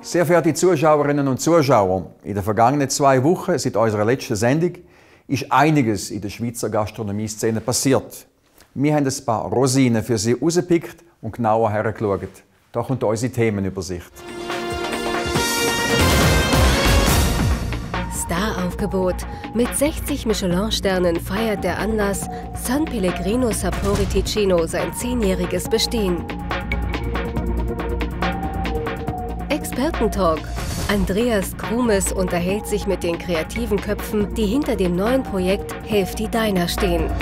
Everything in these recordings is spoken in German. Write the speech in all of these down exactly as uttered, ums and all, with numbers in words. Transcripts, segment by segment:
Sehr verehrte Zuschauerinnen und Zuschauer, in den vergangenen zwei Wochen seit unserer letzten Sendung ist einiges in der Schweizer Gastronomie-Szene passiert. Wir haben ein paar Rosinen für Sie rausgepickt und genauer hergeschaut. Da kommt unsere Themenübersicht. Staraufgebot. Mit sechzig Michelin-Sternen feiert der Anlass San Pellegrino Sapori Ticino sein zehnjähriges Bestehen. Expertentalk. Andreas Krumes unterhält sich mit den kreativen Köpfen, die hinter dem neuen Projekt Healthy Diner stehen.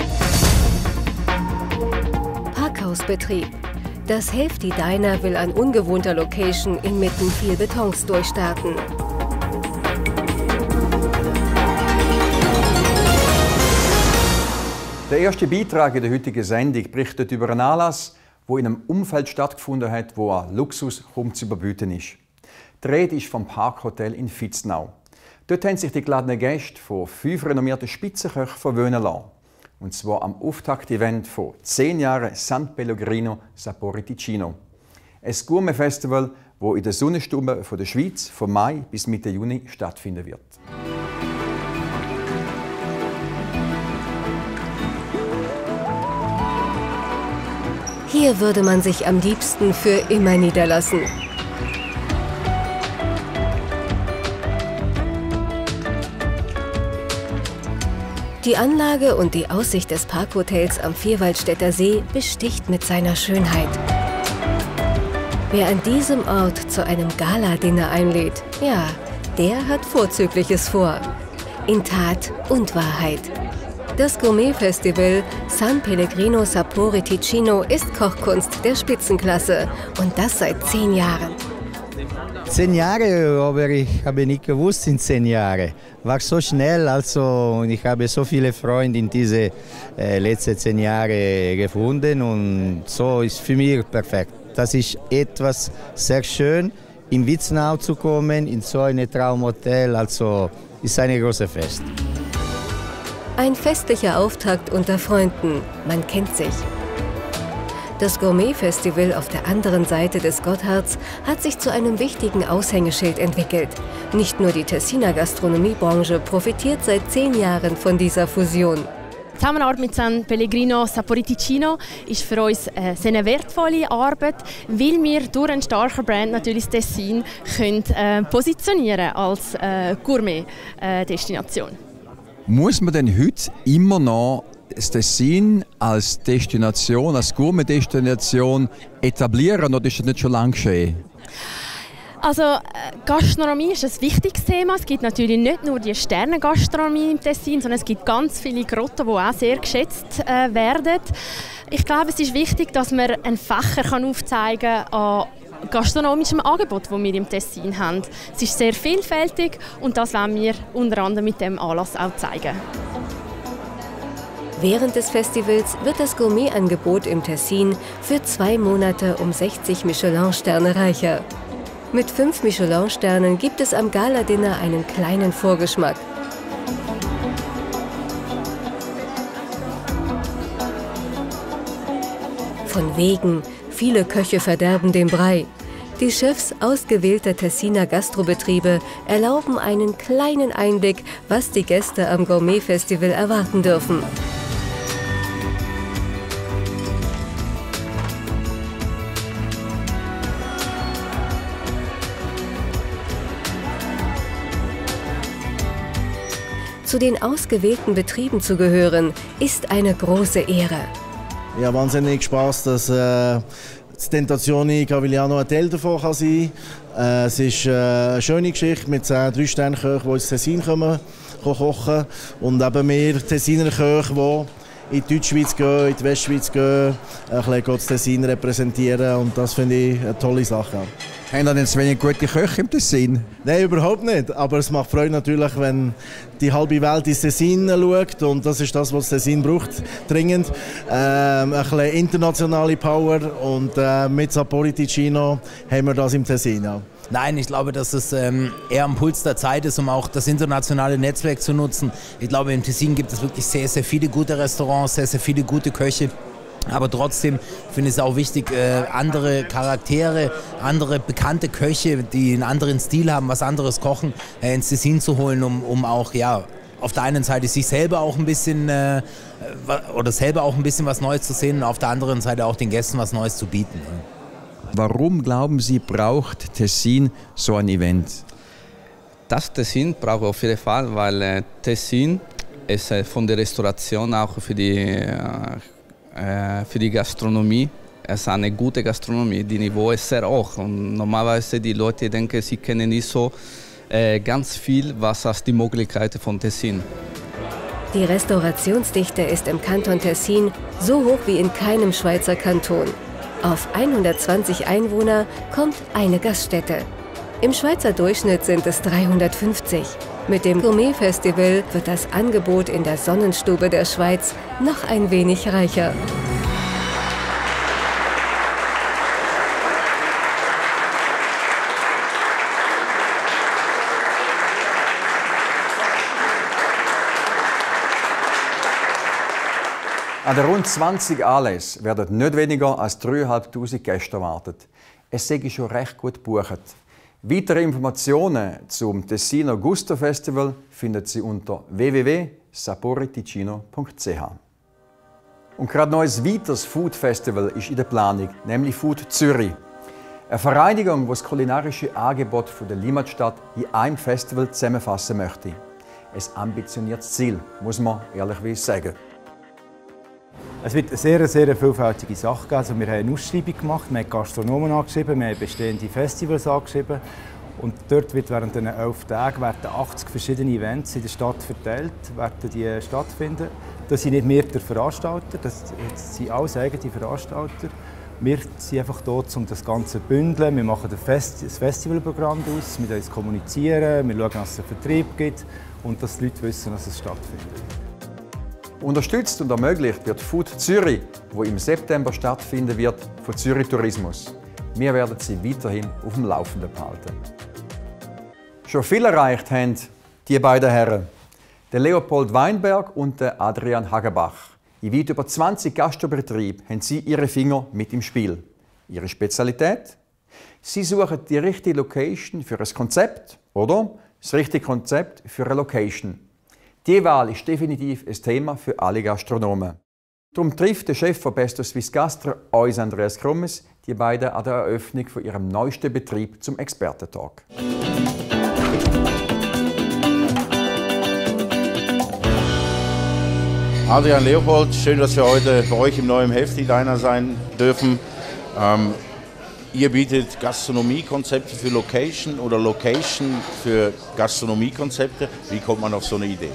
Parkhausbetrieb. Das Healthy Diner will an ungewohnter Location inmitten viel Betons durchstarten. Der erste Beitrag in der heutigen Sendung berichtet über einen Anlass, wo in einem Umfeld stattgefunden hat, wo an Luxus kaum zu überbieten ist. Die Rede ist vom Parkhotel in Vitznau. Dort haben sich die geladenen Gäste von fünf renommierten Spitzenköchen verwöhnen lassen. Und zwar am Auftakt-Event von zehn Jahren San Pellegrino Sapori Ticino. Ein Gourmet-Festival, das in der Sonnenstube der Schweiz von Mai bis Mitte Juni stattfinden wird. Hier würde man sich am liebsten für immer niederlassen. Die Anlage und die Aussicht des Parkhotels am Vierwaldstätter See besticht mit seiner Schönheit. Wer an diesem Ort zu einem Gala-Dinner einlädt, ja, der hat Vorzügliches vor. In Tat und Wahrheit. Das Gourmet-Festival San Pellegrino Sapori Ticino ist Kochkunst der Spitzenklasse und das seit zehn Jahren. Zehn Jahre, aber ich habe nicht gewusst, in zehn Jahren. War so schnell, also ich habe so viele Freunde in diese äh, letzten zehn Jahre gefunden und so ist für mich perfekt. Das ist etwas sehr schön, in Vitznau zu kommen, in so ein Traumhotel, also ist ein großes Fest. Ein festlicher Auftakt unter Freunden, man kennt sich. Das Gourmet-Festival auf der anderen Seite des Gotthards hat sich zu einem wichtigen Aushängeschild entwickelt. Nicht nur die Tessiner Gastronomiebranche profitiert seit zehn Jahren von dieser Fusion. Die Zusammenarbeit mit San Pellegrino Sapori Ticino ist für uns äh, eine wertvolle Arbeit, weil wir durch einen starken Brand natürlich das Tessin können, äh, positionieren als äh, Gourmet-Destination. Muss man denn heute immer noch das Tessin als Destination, als Gourmet-Destination etablieren oder ist das nicht schon lange geschehen? Also Gastronomie ist ein wichtiges Thema. Es gibt natürlich nicht nur die Sternengastronomie im Tessin, sondern es gibt ganz viele Grotten, die auch sehr geschätzt äh, werden. Ich glaube, es ist wichtig, dass man einen Fächer kann aufzeigen kann an gastronomischem Angebot, das wir im Tessin haben. Es ist sehr vielfältig und das wollen wir unter anderem mit dem Anlass auch zeigen. Während des Festivals wird das Gourmet-Angebot im Tessin für zwei Monate um sechzig Michelin-Sterne reicher. Mit fünf Michelin-Sternen gibt es am Gala-Dinner einen kleinen Vorgeschmack. Von wegen, viele Köche verderben den Brei. Die Chefs ausgewählter Tessiner Gastrobetriebe erlauben einen kleinen Einblick, was die Gäste am Gourmet-Festival erwarten dürfen. Zu den ausgewählten Betrieben zu gehören, ist eine große Ehre. Ja, wahnsinnig Spaß, dass äh, das Tentazioni Cavigliano Hotel davon kann sein kann. Äh, es ist äh, eine schöne Geschichte mit zehn drei-Sterne-Köchen, die ins Tessin kommen, kochen. Und eben wir Tessiner Köche, die in die Deutschschweiz gehen, in die Westschweiz gehen, ein bisschen das Tessin repräsentieren. Und das finde ich eine tolle Sache. Haben Sie denn zu wenig gute Köche im Tessin? Nein, überhaupt nicht. Aber es macht Freude natürlich, wenn die halbe Welt ins Tessin schaut. Und das ist das, was das Tessin braucht, dringend. Ähm, ein bisschen internationale Power. Und äh, mit Sapori Ticino haben wir das im Tessin auch. Nein, ich glaube, dass es ähm, eher am Puls der Zeit ist, um auch das internationale Netzwerk zu nutzen. Ich glaube, im Tessin gibt es wirklich sehr, sehr viele gute Restaurants, sehr, sehr viele gute Köche. Aber trotzdem finde ich es auch wichtig, äh, andere Charaktere, andere bekannte Köche, die einen anderen Stil haben, was anderes kochen, äh, ins Tessin zu holen, um, um auch, ja, auf der einen Seite sich selber auch ein bisschen äh, oder selber auch ein bisschen was Neues zu sehen und auf der anderen Seite auch den Gästen was Neues zu bieten. Warum glauben Sie, braucht Tessin so ein Event? Das Tessin braucht auf jeden Fall, weil äh, Tessin ist äh, von der Restauration auch für die, äh, für die Gastronomie. Es ist eine gute Gastronomie, das Niveau ist sehr hoch und normalerweise die Leute denken, sie kennen nicht so äh, ganz viel, was als die Möglichkeiten von Tessin. Die Restaurationsdichte ist im Kanton Tessin so hoch wie in keinem Schweizer Kanton. Auf hundertzwanzig Einwohner kommt eine Gaststätte. Im Schweizer Durchschnitt sind es dreihundertfünfzig. Mit dem Gourmet-Festival wird das Angebot in der Sonnenstube der Schweiz noch ein wenig reicher. An den rund zwanzig Anlässen werden nicht weniger als dreitausendfünfhundert Gäste erwartet. Es sei schon recht gut gebucht. Weitere Informationen zum Tessiner Gusto Festival finden Sie unter w w w punkt saporiticino punkt c h. Und gerade noch ein weiteres Food Festival ist in der Planung, nämlich Food Zürich. Eine Vereinigung, die das kulinarische Angebot der Limmatstadt in einem Festival zusammenfassen möchte. Ein ambitioniertes Ziel, muss man ehrlicherweise sagen. Es wird eine sehr, sehr vielfältige Sache geben. Also wir haben eine Ausschreibung gemacht, wir haben Gastronomen angeschrieben, wir haben bestehende Festivals angeschrieben. Und dort wird während den elf Tagen werden achtzig verschiedene Events in der Stadt verteilt, werden die stattfinden. Das sind nicht wir der Veranstalter, das sind alles eigene Veranstalter. Wir sind einfach dort, um das Ganze zu bündeln. Wir machen das Festivalprogramm aus, wir uns kommunizieren, wir schauen, dass es einen Vertrieb gibt und dass die Leute wissen, dass es stattfindet. Unterstützt und ermöglicht wird Food Zürich, wo im September stattfinden wird, von Zürich Tourismus. Wir werden Sie weiterhin auf dem Laufenden behalten. Schon viel erreicht haben die beiden Herren, der Leopold Weinberg und der Adrian Hagenbach. In weit über zwanzig Gastrobetrieben haben sie ihre Finger mit im Spiel. Ihre Spezialität? Sie suchen die richtige Location für ein Konzept oder das richtige Konzept für eine Location. Die Wahl ist definitiv ein Thema für alle Gastronomen. Darum trifft der Chef von Besto Swiss Gastro, uns Andreas Krummes, die beiden an der Eröffnung von ihrem neuesten Betrieb zum Expertentalk. Adrian, Leopold, schön, dass wir heute bei euch im neuen Heftdesigner sein dürfen. Ähm, ihr bietet Gastronomiekonzepte für Location oder Location für Gastronomiekonzepte. Wie kommt man auf so eine Idee?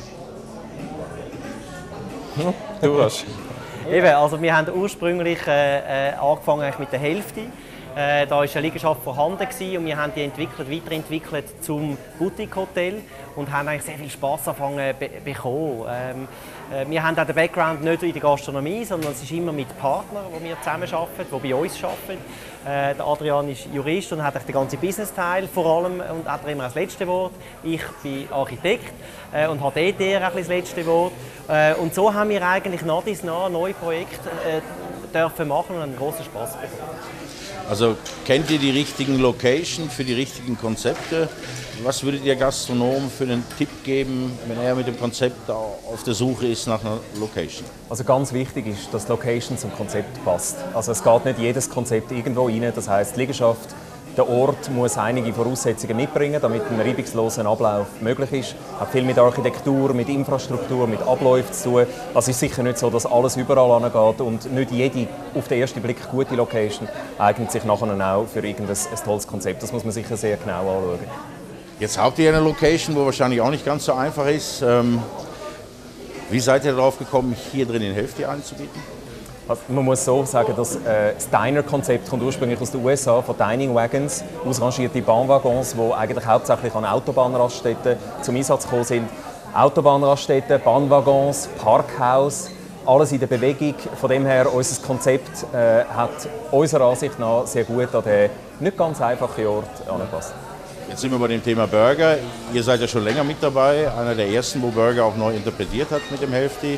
Du hast. Eben, also wir haben ursprünglich äh, angefangen mit der Hälfte. Äh, da war eine Liegenschaft vorhanden gewesen, und wir haben die entwickelt, weiterentwickelt zum Boutique-Hotel und haben eigentlich sehr viel Spass angefangen be bekommen. Ähm, äh, wir haben auch den Background nicht in der Gastronomie, sondern es ist immer mit Partnern, die wir zusammenarbeiten, die bei uns arbeiten. Äh, der Adrian ist Jurist und hat den ganzen Business-Teil vor allem und hat immer das letzte Wort. Ich bin Architekt äh, und habe dort eher das letzte Wort. Äh, und so haben wir eigentlich nach dies nach neue Projekte äh, dürfen machen und einen großen Spass bekommen. Also kennt ihr die richtigen Location für die richtigen Konzepte? Was würdet ihr Gastronomen für einen Tipp geben, wenn er mit dem Konzept auf der Suche ist nach einer Location? Also ganz wichtig ist, dass die Location zum Konzept passt. Also es geht nicht jedes Konzept irgendwo rein. Das heisst, die Liegenschaft, der Ort muss einige Voraussetzungen mitbringen, damit ein reibungsloser Ablauf möglich ist. Hat viel mit Architektur, mit Infrastruktur, mit Abläufen zu tun. Also es ist sicher nicht so, dass alles überall angeht und nicht jede auf den ersten Blick gute Location eignet sich nachher auch für irgendein ein tolles Konzept. Das muss man sicher sehr genau anschauen. Jetzt habt ihr eine Location, wo wahrscheinlich auch nicht ganz so einfach ist. Ähm, wie seid ihr darauf gekommen, hier drin in Hälfte anzubieten? Also man muss so sagen, dass äh, das Diner-Konzept kommt ursprünglich aus den U S A, von Dining Wagons, ausrangierte Bahnwaggons, die eigentlich hauptsächlich an Autobahnraststätten zum Einsatz gekommen sind. Autobahnraststätten, Bahnwaggons, Parkhaus, alles in der Bewegung. Von dem her, unser Konzept äh, hat unserer Ansicht nach sehr gut an den nicht ganz einfachen Ort angepasst. Jetzt sind wir bei dem Thema Burger. Ihr seid ja schon länger mit dabei, einer der ersten, wo Burger auch neu interpretiert hat mit dem Hälfte.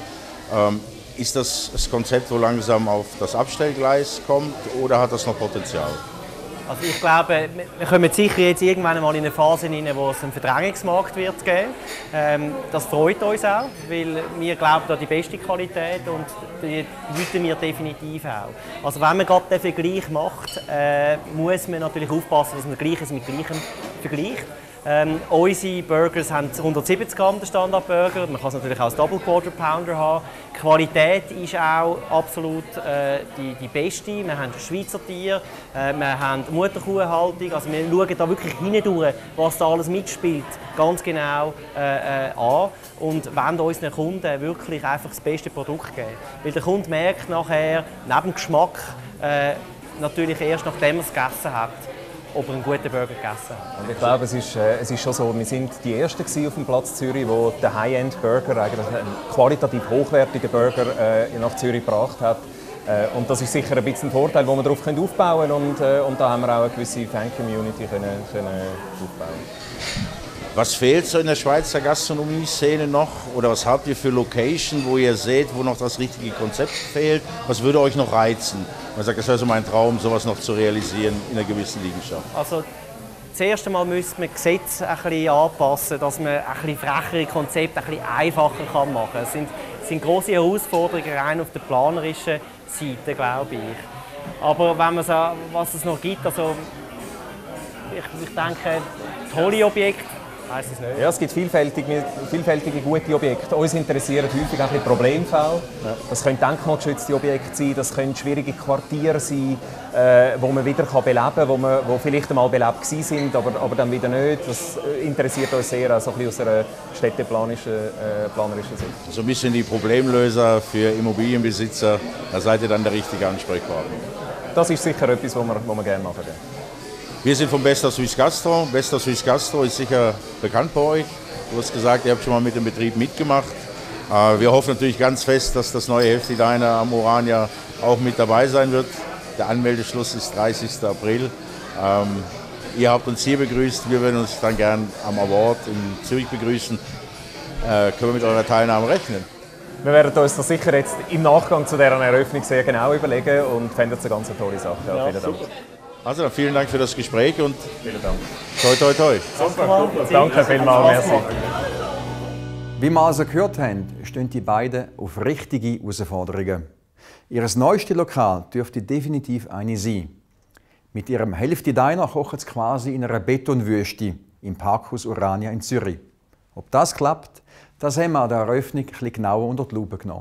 Ähm, ist das das Konzept, wo langsam auf das Abstellgleis kommt, oder hat das noch Potenzial? Also ich glaube, wir kommen sicher jetzt irgendwann mal in eine Phase hinein, wo es einen Verdrängungsmarkt wird geben. Ähm, das freut uns auch, weil wir glauben an die beste Qualität und die bieten wir definitiv auch. Also wenn man gerade den Vergleich macht, äh, muss man natürlich aufpassen, dass man Gleiches mit Gleichem vergleicht. Ähm, unsere Burgers haben hundertsiebzig Gramm, der Standardburger. Man kann es natürlich auch als Double Quarter Pounder haben. Die Qualität ist auch absolut äh, die, die beste. Wir haben Schweizer Tiere, äh, wir haben Mutterkuhhaltung. Also wir schauen da wirklich hindurch, was da alles mitspielt, ganz genau äh, äh, an. Und wollen unseren Kunden wirklich einfach das beste Produkt geben. Weil der Kunde merkt nachher, neben dem Geschmack, äh, natürlich erst nachdem er es gegessen hat, ob er einen guten Burger gegessen hat. Und ich glaube, es ist, äh, es ist schon so, wir sind die Ersten auf dem Platz Zürich, die den High-End-Burger, eigentlich einen qualitativ hochwertigen Burger äh, nach Zürich gebracht hat. Äh, und das ist sicher ein bisschen ein Vorteil, den wir darauf aufbauen können. Und, äh, und da haben wir auch eine gewisse Fan-Community können, können aufbauen. Was fehlt so in der Schweizer Gastronomie-Szene noch? Oder was habt ihr für Location, wo ihr seht, wo noch das richtige Konzept fehlt? Was würde euch noch reizen? Man sagt, das wäre so mein Traum, sowas noch zu realisieren in einer gewissen Liegenschaft. Also, das erste Mal müsste man Gesetze ein bisschen anpassen, dass man ein bisschen frechere Konzepte ein bisschen einfacher machen kann. Es sind, es sind grosse Herausforderungen rein auf der planerischen Seite, glaube ich. Aber wenn man so, was es noch gibt, also ich, ich denke, tolle Objekte. Weiss es nicht. Ja, es gibt vielfältige, vielfältige gute Objekte. Uns interessieren häufig auch die Problemfälle. Ja. Das können denkmalgeschützte Objekte sein, das können schwierige Quartiere sein, äh, wo man wieder kann beleben kann, wo, man, wo vielleicht einmal belebt sind, aber, aber dann wieder nicht. Das interessiert uns sehr, auch so ein bisschen aus einer städteplanerischen äh, planerischen Sicht. So ein bisschen die Problemlöser für Immobilienbesitzer, da seid ihr dann der richtige Ansprechpartner. Das ist sicher etwas, was wir, was wir gerne machen. Ja. Wir sind vom Bester Swiss Gastro. Bester Swiss Gastro ist sicher bekannt bei euch. Du hast gesagt, ihr habt schon mal mit dem Betrieb mitgemacht. Wir hoffen natürlich ganz fest, dass das neue Heftli Diner am Orania auch mit dabei sein wird. Der Anmeldeschluss ist dreißigster April. Ähm, ihr habt uns hier begrüßt. Wir würden uns dann gern am Award in Zürich begrüßen. Äh, können wir mit eurer Teilnahme rechnen? Wir werden uns das sicher jetzt im Nachgang zu dieser Eröffnung sehr genau überlegen und fänden es eine ganz tolle Sache. Ja, ja, vielen Dank. Also dann vielen Dank für das Gespräch und vielen Dank. Toi, toi, toi. Super. Danke vielmals. Merci. Wie wir also gehört haben, stehen die beiden auf richtige Herausforderungen. Ihr neuestes Lokal dürfte definitiv eine sein. Mit ihrem Hälfte Diner kochen sie quasi in einer Betonwüste im Parkhaus Orania in Zürich. Ob das klappt, das haben wir an der Eröffnung ein bisschen genauer unter die Lupe genommen.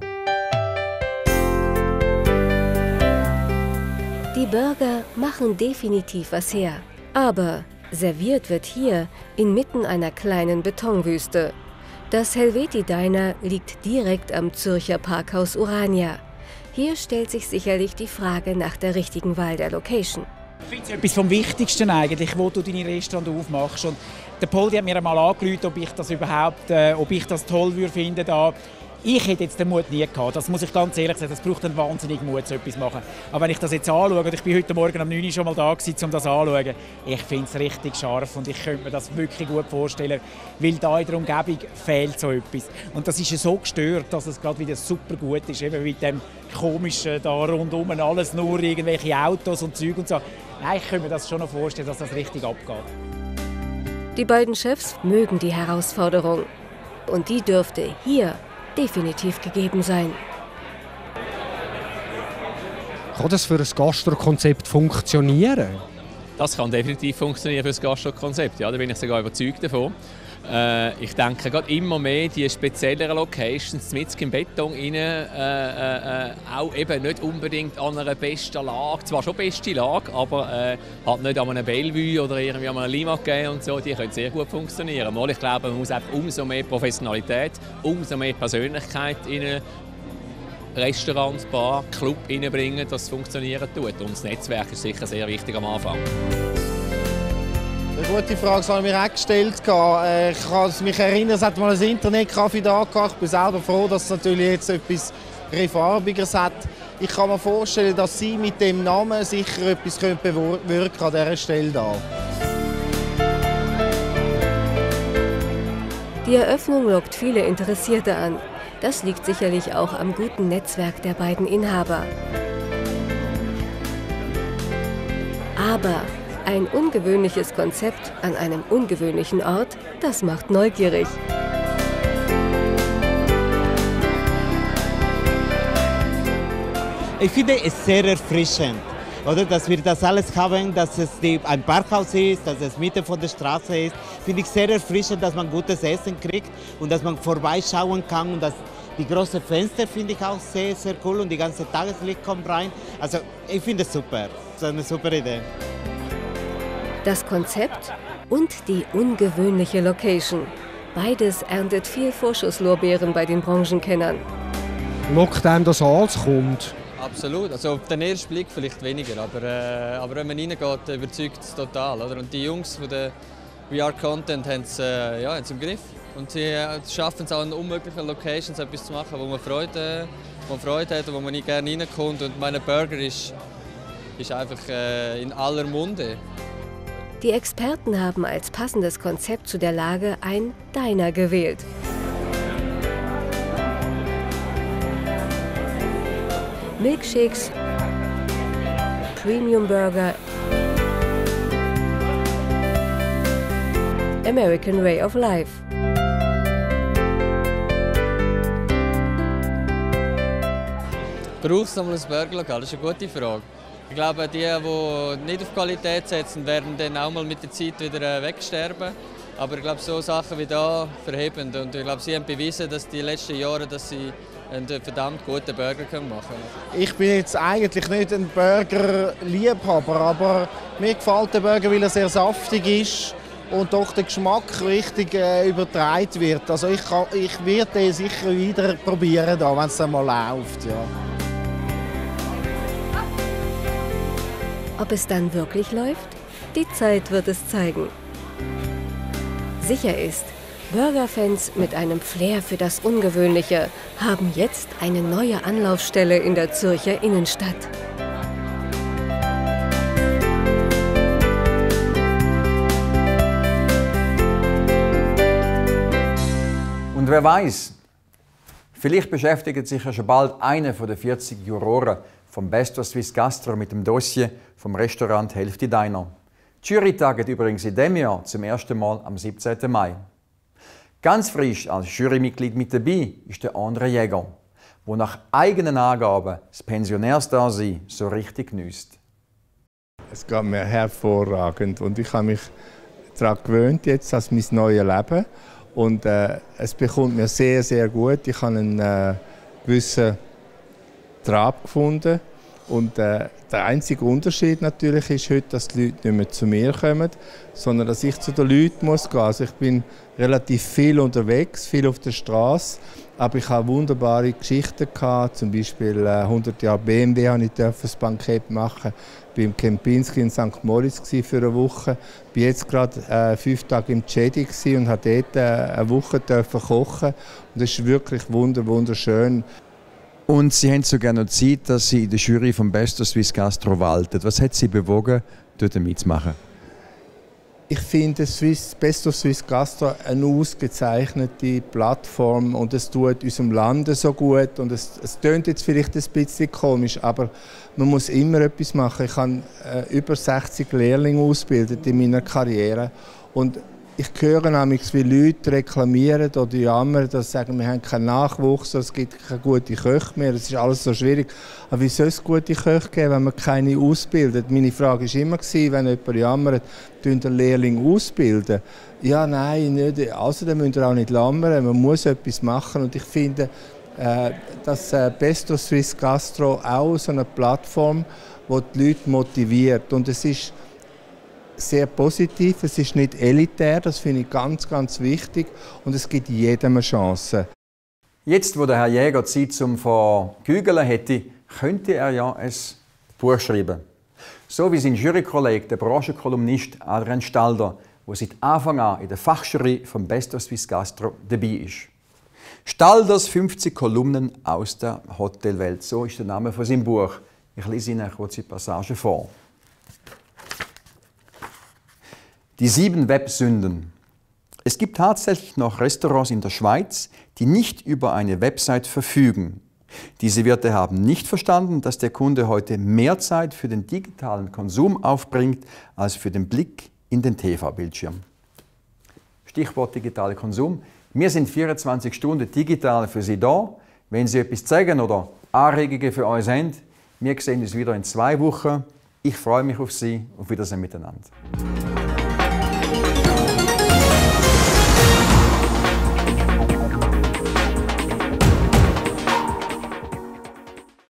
Die Burger machen definitiv was her. Aber serviert wird hier inmitten einer kleinen Betonwüste. Das Helveti Diner liegt direkt am Zürcher Parkhaus Orania. Hier stellt sich sicherlich die Frage nach der richtigen Wahl der Location. Ich finde es etwas vom Wichtigsten eigentlich, wo du deine Restaurant aufmachst. Und der Poldi hat mir einmal angerufen, ob ich das überhaupt, äh, ob ich das toll würde finden da. Ich hätte jetzt den Mut nie gehabt, das muss ich ganz ehrlich sagen, das braucht einen wahnsinnigen Mut, so etwas zu machen. Aber wenn ich das jetzt anschaue, und ich bin heute Morgen um neun Uhr schon mal da gewesen, um das anzuschauen, ich finde es richtig scharf und ich könnte mir das wirklich gut vorstellen, weil da in der Umgebung fehlt so etwas. Und das ist ja so gestört, dass es gerade wieder super gut ist, eben mit dem komischen da rundum, alles nur irgendwelche Autos und Zeug und so. Nein, ich könnte mir das schon noch vorstellen, dass das richtig abgeht. Die beiden Chefs mögen die Herausforderung und die dürfte hier definitiv gegeben sein. Kann das für ein Gastro-Konzept funktionieren? Das kann definitiv funktionieren für das Gastro-Konzept. Ja, da bin ich sogar überzeugt davon. Äh, ich denke gerade immer mehr die spezielleren Locations mit im Beton rein, äh, äh, auch eben nicht unbedingt an einer besten Lage, zwar schon beste Lage, aber äh, halt nicht an einem Bellevue oder irgendwie an einem Limagé und so, die können sehr gut funktionieren. Weil ich glaube, man muss einfach umso mehr Professionalität, umso mehr Persönlichkeit in ein Restaurant, Bar, Club reinbringen, dass es funktionieren tut. Und das Netzwerk ist sicher sehr wichtig am Anfang. Eine gute Frage, das habe ich mir auch gestellt. Ich kann mich erinnern, es hat mal ein Internetcafé da gehabt. Ich bin selber froh, dass es natürlich jetzt etwas farbigeres hat. Ich kann mir vorstellen, dass Sie mit dem Namen sicher etwas bewirken an dieser Stelle da. Die Eröffnung lockt viele Interessierte an. Das liegt sicherlich auch am guten Netzwerk der beiden Inhaber. Aber ein ungewöhnliches Konzept an einem ungewöhnlichen Ort, das macht neugierig. Ich finde es sehr erfrischend, oder? Dass wir das alles haben, dass es die, ein Parkhaus ist, dass es Mitte von der Straße ist. Finde ich sehr erfrischend, dass man gutes Essen kriegt und dass man vorbeischauen kann. Und dass die großen Fenster finde ich auch sehr, sehr cool und die ganze Tageslicht kommt rein. Also ich finde es super. Das ist eine super Idee. Das Konzept und die ungewöhnliche Location. Beides erntet viel Vorschusslorbeeren bei den Branchenkennern. Lockt einem das an, es kommt? Absolut. Also auf den ersten Blick vielleicht weniger, aber, äh, aber wenn man reingeht, überzeugt es total. Oder? Und die Jungs von der V R-Content haben es äh, ja, im Griff. Und sie äh, schaffen es auch in unmöglichen Locations etwas zu machen, wo man Freude, wo man Freude hat und wo man nicht gerne reinkommt. Und mein Burger ist, ist einfach äh, in aller Munde. Die Experten haben als passendes Konzept zu der Lage ein Diner gewählt. Milkshakes, Premium Burger, American Way of Life. Braucht es nochmal ein Burgerlokal? Das ist eine gute Frage. Ich glaube, die, die nicht auf Qualität setzen, werden dann auch mal mit der Zeit wieder wegsterben. Aber ich glaube, so Sachen wie da verheben. Und ich glaube, sie haben bewiesen, dass die letzten Jahre, dass sie einen verdammt guten Burger machen können. Ich bin jetzt eigentlich nicht ein Burger-Liebhaber, aber mir gefällt der Burger, weil er sehr saftig ist und doch der Geschmack richtig äh, übertragen wird. Also ich, kann, ich werde den sicher wieder probieren, da, wenn es dann mal läuft. Ja. Ob es dann wirklich läuft? Die Zeit wird es zeigen. Sicher ist, Burgerfans mit einem Flair für das Ungewöhnliche haben jetzt eine neue Anlaufstelle in der Zürcher Innenstadt. Und wer weiß, vielleicht beschäftigt sich ja schon bald einer von den vierzig Juroren vom Best of Swiss Gastro mit dem Dossier vom Restaurant Hälfte Diner. Die Jury tagt übrigens in diesem Jahr zum ersten Mal am siebzehnten Mai. Ganz frisch als Jurymitglied mit dabei ist der André Jäger, der nach eigenen Angaben das Pensionärsdasein so richtig geniesst. Es geht mir hervorragend und ich habe mich daran gewöhnt, jetzt als mein neues Leben. Und äh, es bekommt mir sehr, sehr gut. Ich habe einen äh, gewissen Trab gefunden. Und äh, der einzige Unterschied natürlich ist heute, dass die Leute nicht mehr zu mir kommen, sondern dass ich zu den Leuten muss gehen. Also ich bin relativ viel unterwegs, viel auf der Straße, aber ich habe wunderbare Geschichten gehabt. Zum Beispiel äh, hundert Jahre B M W habe ich ein Bankett machen. Ich war im Kempinski in Sankt Moritz für eine Woche. Ich war jetzt gerade äh, fünf Tage im Tschedi und durfte dort äh, eine Woche kochen. Und das ist wirklich wunderschön. Und Sie haben sogar noch Zeit, dass Sie in der Jury vom Best of Swiss Gastro walten. Was hat Sie bewogen, dort mitzumachen? Ich finde Swiss, Best of Swiss Gastro eine ausgezeichnete Plattform und es tut unserem Land so gut. Und es, es klingt jetzt vielleicht ein bisschen komisch, aber man muss immer etwas machen. Ich habe äh, über sechzig Lehrlinge ausgebildet in meiner Karriere. Und ich höre nämlich, wie Leute reklamieren oder jammern, dass sie sagen, wir haben keinen Nachwuchs, es gibt keine guten Köche mehr, es ist alles so schwierig. Aber wie soll es gute Köche geben, wenn man keine ausbildet? Meine Frage war immer, wenn jemand jammert, tun den Lehrling ausbilden? Ja, nein, nicht. Also dann müsst ihr auch nicht jammern, man muss etwas machen. Und ich finde, äh, dass äh, Best of Swiss Gastro auch so eine Plattform, die die Leute motiviert. Und es ist sehr positiv, es ist nicht elitär, das finde ich ganz, ganz wichtig und es gibt jedem eine Chance. Jetzt, wo der Herr Jäger Zeit zum Verkügeln hätte, könnte er ja ein Buch schreiben. So wie sein Jurykollege, der Branchenkolumnist Adrian Stalder, der seit Anfang an in der Fachjury vom Best of Swiss Gastro dabei ist. Stalders fünfzig Kolumnen aus der Hotelwelt, so ist der Name von seinem Buch. Ich lese Ihnen eine kurze Passage vor. Die sieben Websünden. Es gibt tatsächlich noch Restaurants in der Schweiz, die nicht über eine Website verfügen. Diese Wirte haben nicht verstanden, dass der Kunde heute mehr Zeit für den digitalen Konsum aufbringt, als für den Blick in den T V-Bildschirm. Stichwort digitaler Konsum. Wir sind vierundzwanzig Stunden digital für Sie da. Wenn Sie etwas zeigen oder Anregungen für uns haben, wir sehen uns wieder in zwei Wochen. Ich freue mich auf Sie. Auf Wiedersehen miteinander.